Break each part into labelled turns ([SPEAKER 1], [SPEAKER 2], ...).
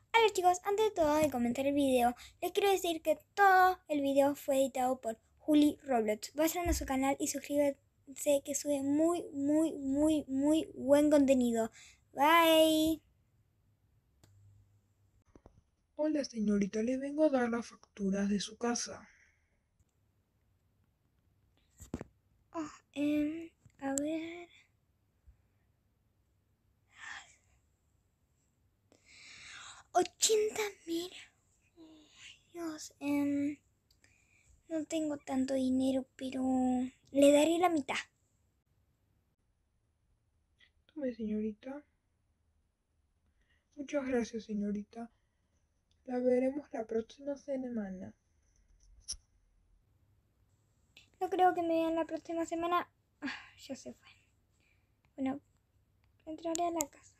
[SPEAKER 1] Hola chicos, antes de todo de comentar el video, les quiero decir que todo el video fue editado por Juli Roblox. Vayan a su canal y suscríbanse que sube muy buen contenido. Bye.
[SPEAKER 2] Hola señorita, le vengo a dar las facturas de su casa.
[SPEAKER 1] A ver. 80.000. Dios, no tengo tanto dinero, pero le daré la mitad.
[SPEAKER 2] Tome señorita. Muchas gracias señorita. La veremos la próxima semana.
[SPEAKER 1] No creo que me vean la próxima semana. Ya se fue. Bueno, entraré a la casa.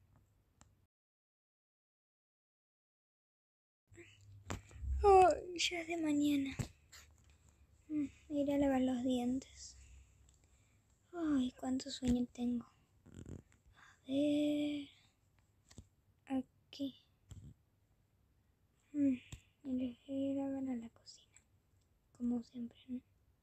[SPEAKER 1] Ya es de mañana. Me iré a lavar los dientes. Ay, cuánto sueño tengo. A ver. Aquí. Me iré a lavar a la cocina. Como siempre, ¿no?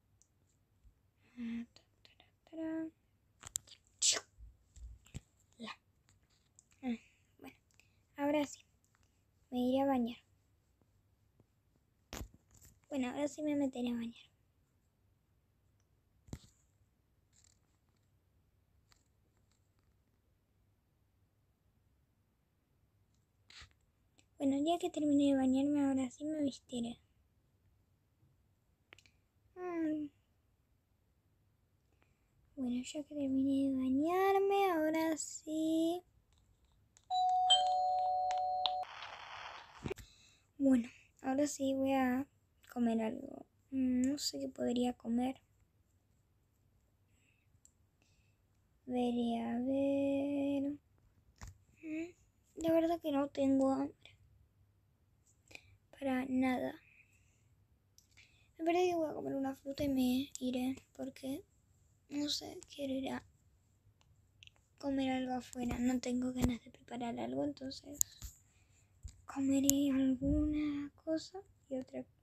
[SPEAKER 1] Ya. Bueno, ahora sí. Me iré a bañar. Bueno, ahora sí me meteré a bañar. Bueno, ya que terminé de bañarme, ahora sí me vestiré. Bueno, ya que terminé de bañarme, ahora sí. Bueno, ahora sí voy a comer algo. No sé qué podría comer. Veré a ver. La verdad que no tengo hambre. Para nada. Me parece que voy a comer una fruta y me iré porque, no sé, quiero ir a comer algo afuera. No tengo ganas de preparar algo, entonces comeré alguna cosa y otra